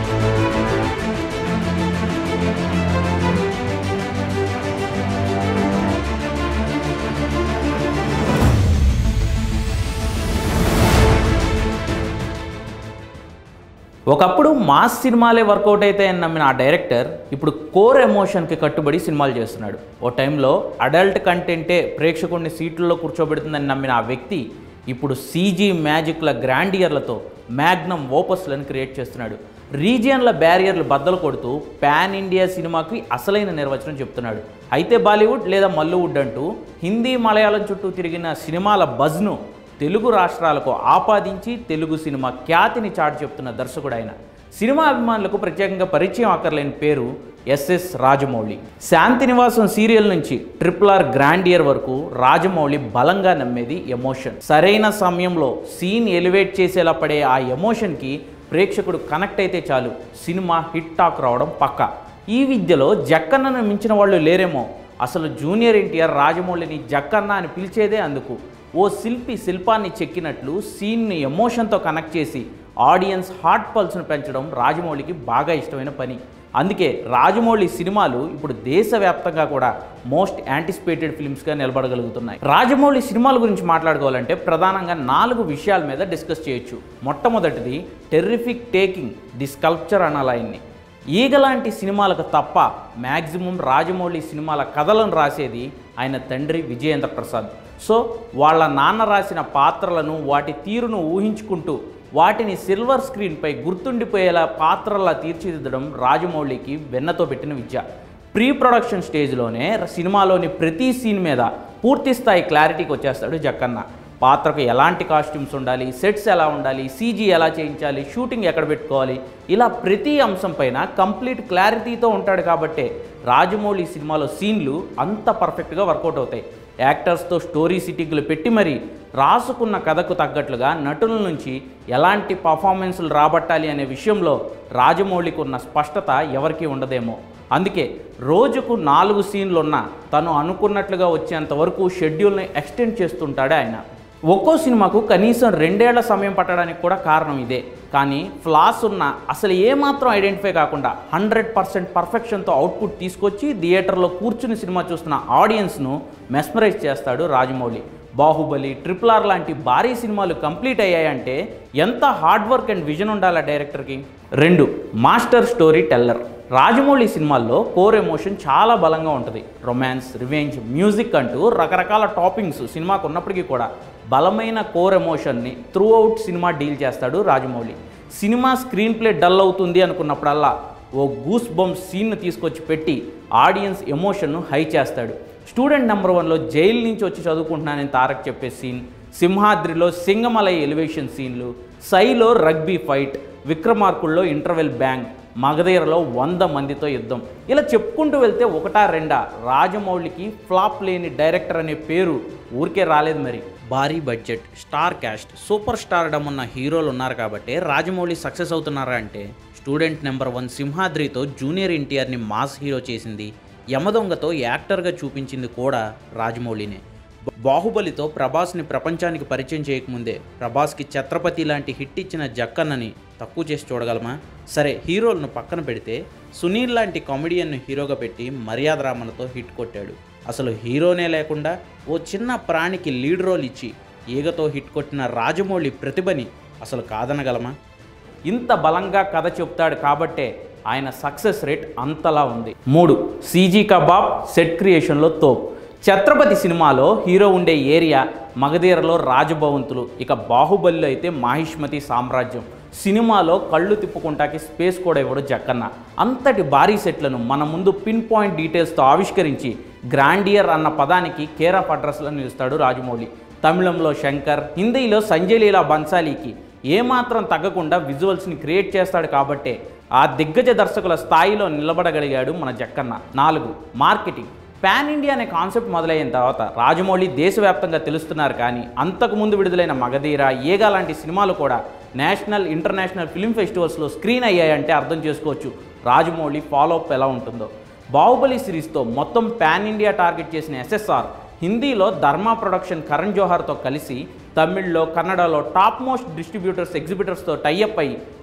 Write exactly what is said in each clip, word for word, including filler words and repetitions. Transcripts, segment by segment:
ఒకప్పుడు మాస్ సినిమాలే వర్కౌట్ అవుతాయని నమ్మిన ఆ డైరెక్టర్ ఇప్పుడు కోర్ ఎమోషన్కి కట్టుబడి సినిమాలు చేస్తున్నాడు. ఓ టైంలో అడల్ట్ కంటెంటే ప్రేక్షకుడిని సీట్లలో కూర్చోబెడుతుందని నమ్మిన ఆ వ్యక్తి ఇప్పుడు సీజీ మ్యాజిక్ల గ్రాండియర్లతో మ్యాగ్నమ్ ఓపస్లను క్రియేట్ చేస్తున్నాడు. రీజియన్ల బ్యారియర్లు బద్దలు కొడుతూ పాన్ ఇండియా సినిమాకి అసలైన నిర్వచనం చెప్తున్నాడు. అయితే బాలీవుడ్ లేదా మల్లీవుడ్ అంటూ హిందీ మలయాళం చుట్టూ తిరిగిన సినిమాల బజ్ను తెలుగు రాష్ట్రాలకు ఆపాదించి తెలుగు సినిమా ఖ్యాతిని చాటి చెప్తున్న దర్శకుడు ఆయన. సినిమా అభిమానులకు ప్రత్యేకంగా పరిచయం అక్కర్లేని పేరు ఎస్ఎస్ రాజమౌళి. శాంతినివాసం సీరియల్ నుంచి ట్రిపుల్ ఆర్ గ్రాండియర్ వరకు రాజమౌళి బలంగా నమ్మేది ఎమోషన్. సరైన సమయంలో సీన్ ఎలివేట్ చేసేలా పడే ఆ ఎమోషన్కి ప్రేక్షకుడు కనెక్ట్ అయితే చాలు, సినిమా హిట్ టాక్ రావడం పక్కా. ఈ విద్యలో జక్కన్నను మించిన వాళ్ళు లేరేమో. అసలు జూనియర్ ఎన్టీఆర్ రాజమౌళిని జక్కన్న అని పిలిచేదే అందుకు. ఓ శిల్పి శిల్పాన్ని చెక్కినట్లు సీన్ని ఎమోషన్తో కనెక్ట్ చేసి ఆడియన్స్ హార్ట్ పల్స్ను పెంచడం రాజమౌళికి బాగా ఇష్టమైన పని. అందుకే రాజమౌళి సినిమాలు ఇప్పుడు దేశవ్యాప్తంగా కూడా మోస్ట్ యాంటిసిపేటెడ్ ఫిల్మ్స్గా నిలబడగలుగుతున్నాయి. రాజమౌళి సినిమాల గురించి మాట్లాడుకోవాలంటే ప్రధానంగా నాలుగు విషయాల మీద డిస్కస్ చేయొచ్చు. మొట్టమొదటిది టెర్రిఫిక్ టేకింగ్ ది స్కల్ప్చర్ అనాలయన్ని. ఈగలాంటి సినిమాలకు తప్ప మ్యాక్సిమం రాజమౌళి సినిమాల కథలను రాసేది ఆయన తండ్రి విజయేంద్ర ప్రసాద్. సో వాళ్ళ నాన్న రాసిన పాత్రలను వాటి తీరును ఊహించుకుంటూ వాటిని సిల్వర్ స్క్రీన్పై గుర్తుండిపోయేలా పాత్రలా తీర్చిదిద్దడం రాజమౌళికి వెన్నతో పెట్టిన విద్య. ప్రీ ప్రొడక్షన్ స్టేజ్లోనే సినిమాలోని ప్రతి సీన్ మీద పూర్తి స్థాయి క్లారిటీకి వచ్చేస్తాడు జక్కన్న. పాత్రకు ఎలాంటి కాస్ట్యూమ్స్ ఉండాలి, సెట్స్ ఎలా ఉండాలి, సీజీ ఎలా చేయించాలి, షూటింగ్ ఎక్కడ పెట్టుకోవాలి, ఇలా ప్రతి అంశం పైన కంప్లీట్ క్లారిటీతో ఉంటాడు. కాబట్టే రాజమౌళి సినిమాలో సీన్లు అంత పర్ఫెక్ట్గా వర్కౌట్ అవుతాయి. యాక్టర్స్తో స్టోరీ సిట్టింగ్లు పెట్టి మరీ రాసుకున్న కథకు తగ్గట్లుగా నటుల నుంచి ఎలాంటి పర్ఫార్మెన్సులు రాబట్టాలి అనే విషయంలో రాజమౌళికి ఉన్న స్పష్టత ఎవరికీ ఉండదేమో. అందుకే రోజుకు నాలుగు సీన్లున్నా తను అనుకున్నట్లుగా వచ్చేంత వరకు షెడ్యూల్ని ఎక్స్టెండ్ చేస్తుంటాడు ఆయన. ఒక్కో సినిమాకు కనీసం రెండేళ్ల సమయం పట్టడానికి కూడా కారణం ఇదే. కానీ ఫ్లాస్ ఉన్న అసలు ఏమాత్రం ఐడెంటిఫై కాకుండా హండ్రెడ్ పర్సెంట్ పర్ఫెక్షన్తో అవుట్పుట్ తీసుకొచ్చి థియేటర్లో కూర్చుని సినిమా చూస్తున్న ఆడియన్స్ను మెస్మరైజ్ చేస్తాడు రాజమౌళి. బాహుబలి, ట్రిపుల్ ఆర్ లాంటి భారీ సినిమాలు కంప్లీట్ అయ్యాయంటే ఎంత హార్డ్ వర్క్ అండ్ విజన్ ఉండాలి డైరెక్టర్కి. రెండు, మాస్టర్ స్టోరీ టెల్లర్. రాజమౌళి సినిమాల్లో కోర్ ఎమోషన్ చాలా బలంగా ఉంటుంది. రొమాన్స్, రివెంజ్, మ్యూజిక్ అంటూ రకరకాల టాపింగ్స్ సినిమాకు ఉన్నప్పటికీ కూడా బలమైన కోర్ ఎమోషన్ని త్రూ అవుట్ సినిమా డీల్ చేస్తాడు రాజమౌళి. సినిమా స్క్రీన్ ప్లే డల్ అవుతుంది అనుకున్నప్పుడల్లా ఓ గూస్ బంప్స్ సీన్ను తీసుకొచ్చి పెట్టి ఆడియన్స్ ఎమోషన్ను హై చేస్తాడు. స్టూడెంట్ నెంబర్ వన్లో జైలు నుంచి వచ్చి చదువుకుంటున్నానని తారక్ చెప్పే సీన్, సింహాద్రిలో సింగమలై ఎలివేషన్ సీన్లు, సైలో రగ్బీ ఫైట్, విక్రమార్కుల్లో ఇంటర్వెల్ బ్యాంగ్, మగధీరలో వంద మందితో యుద్ధం, ఇలా చెప్పుకుంటూ వెళ్తే ఒకటా రెండా రాజమౌళికి ఫ్లాప్ లేని డైరెక్టర్ అనే పేరు ఊరికే రాలేదు. మరి భారీ budget, star cast, super stardom ఉన్న హీరోలు ఉన్నారు కాబట్టి రాజమౌళి సక్సెస్ అవుతున్నారా అంటే స్టూడెంట్ నెంబర్ వన్ సింహాద్రితో జూనియర్ ఎన్టీఆర్ని మాస్ హీరో చేసింది, యమదొంగతో యాక్టర్గా చూపించింది కూడా రాజమౌళినే. బాహుబలితో ప్రభాస్ని ప్రపంచానికి పరిచయం చేయకముందే ప్రభాస్కి ఛత్రపతి లాంటి హిట్ ఇచ్చిన జక్కన్నని తక్కువ చేసి చూడగలమా? సరే, హీరోలను పక్కన పెడితే సునీల్ లాంటి కామెడియన్ను హీరోగా పెట్టి మర్యాద రామన్తో హిట్ కొట్టాడు. అసలు హీరోనే లేకుండా ఓ చిన్న ప్రాణికి లీడ్ రోల్ ఇచ్చి ఈగతో హిట్ కొట్టిన రాజమౌళి ప్రతిభని అసలు కాదనగలమా? ఇంత బలంగా కథ చెప్తాడు కాబట్టే ఆయన సక్సెస్ రేట్ అంతలా ఉంది. మూడు, సీజీ కబాబ్ సెట్ క్రియేషన్లో తోప్. ఛత్రపతి సినిమాలో హీరో ఉండే ఏరియా, మగధీరలో రాజభవంతులు, ఇక బాహుబలిలో అయితే మాహిష్మతి సామ్రాజ్యం. సినిమాలో కళ్ళు తిప్పుకుంటాకి స్పేస్ కూడా ఇవ్వడు జక్కన్న. అంతటి భారీ సెట్లను మన ముందు పిన్ పాయింట్ డీటెయిల్స్తో ఆవిష్కరించి గ్రాండియర్ అన్న పదానికి కేర్ ఆఫ్ అడ్రస్లను నిలుస్తాడు రాజమౌళి. తమిళంలో శంకర్, హిందీలో సంజయ్ లీలా బన్సాలీకి ఏమాత్రం తగ్గకుండా విజువల్స్ని క్రియేట్ చేస్తాడు కాబట్టే ఆ దిగ్గజ దర్శకుల స్థాయిలో నిలబడగలిగాడు మన జక్కన్న. నాలుగు, మార్కెటింగ్. పాన్ ఇండియా అనే కాన్సెప్ట్ మొదలైన తర్వాత రాజమౌళి దేశవ్యాప్తంగా తెలుస్తున్నారు. కానీ అంతకుముందు విడుదలైన మగధీర, ఏగా లాంటి సినిమాలు కూడా నేషనల్, ఇంటర్నేషనల్ ఫిల్మ్ ఫెస్టివల్స్లో స్క్రీన్ అయ్యాయంటే అర్థం చేసుకోవచ్చు రాజమౌళి ఫాలోఅప్ ఎలా ఉంటుందో. బాహుబలి సిరీస్తో మొత్తం పాన్ ఇండియా టార్గెట్ చేసిన ఎస్ఎస్ఆర్ హిందీలో ధర్మా ప్రొడక్షన్ కరణ్ జోహార్తో కలిసి తమిళ్లో, కన్నడలో టాప్ మోస్ట్ డిస్ట్రిబ్యూటర్స్, ఎగ్జిబిటర్స్తో టైఅప్ అయ్యి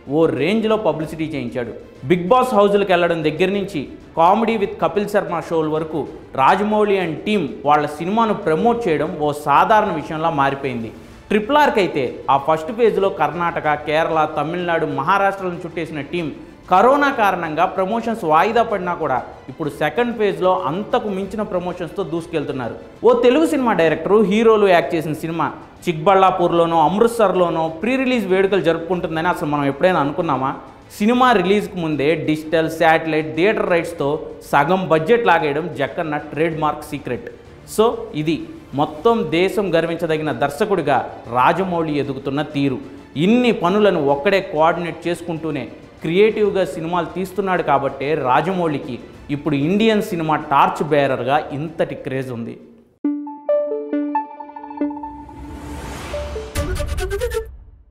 ఓ రేంజ్లో పబ్లిసిటీ చేయించాడు. బిగ్ బాస్ హౌజులకు వెళ్ళడం దగ్గర నుంచి కామెడీ విత్ కపిల్ శర్మ షోల వరకు రాజమౌళి అండ్ టీం వాళ్ళ సినిమాను ప్రమోట్ చేయడం ఓ సాధారణ విషయంలా మారిపోయింది. ట్రిపుల్ ఆర్కి అయితే ఆ ఫస్ట్ ఫేజ్లో కర్ణాటక, కేరళ, తమిళనాడు, మహారాష్ట్రలను చుట్టేసిన టీం కరోనా కారణంగా ప్రమోషన్స్ వాయిదా పడినా కూడా ఇప్పుడు సెకండ్ ఫేజ్లో అంతకు మించిన ప్రమోషన్స్తో దూసుకెళ్తున్నారు. ఓ తెలుగు సినిమా డైరెక్టరు, హీరోలు యాక్ట్ చేసిన సినిమా చిక్బళ్ళాపూర్లోనో అమృత్సర్లోనో ప్రీ రిలీజ్ వేడుకలు జరుపుకుంటుందని అసలు మనం ఎప్పుడైనా అనుకున్నామా? సినిమా రిలీజ్కి ముందే డిజిటల్, శాటిలైట్, థియేటర్ రైట్స్తో సగం బడ్జెట్ లాగేయడం Jakkanna trade mark secret. So ఇది మొత్తం దేశం గర్వించదగిన దర్శకుడిగా రాజమౌళి ఎదుగుతున్న తీరు. ఇన్ని పనులను ఒక్కడే కోఆర్డినేట్ చేసుకుంటూనే క్రియేటివ్గా సినిమాలు తీస్తున్నాడు కాబట్టే రాజమౌళికి ఇప్పుడు ఇండియన్ సినిమా టార్చ్ బేరర్గా ఇంతటి క్రేజ్ ఉంది.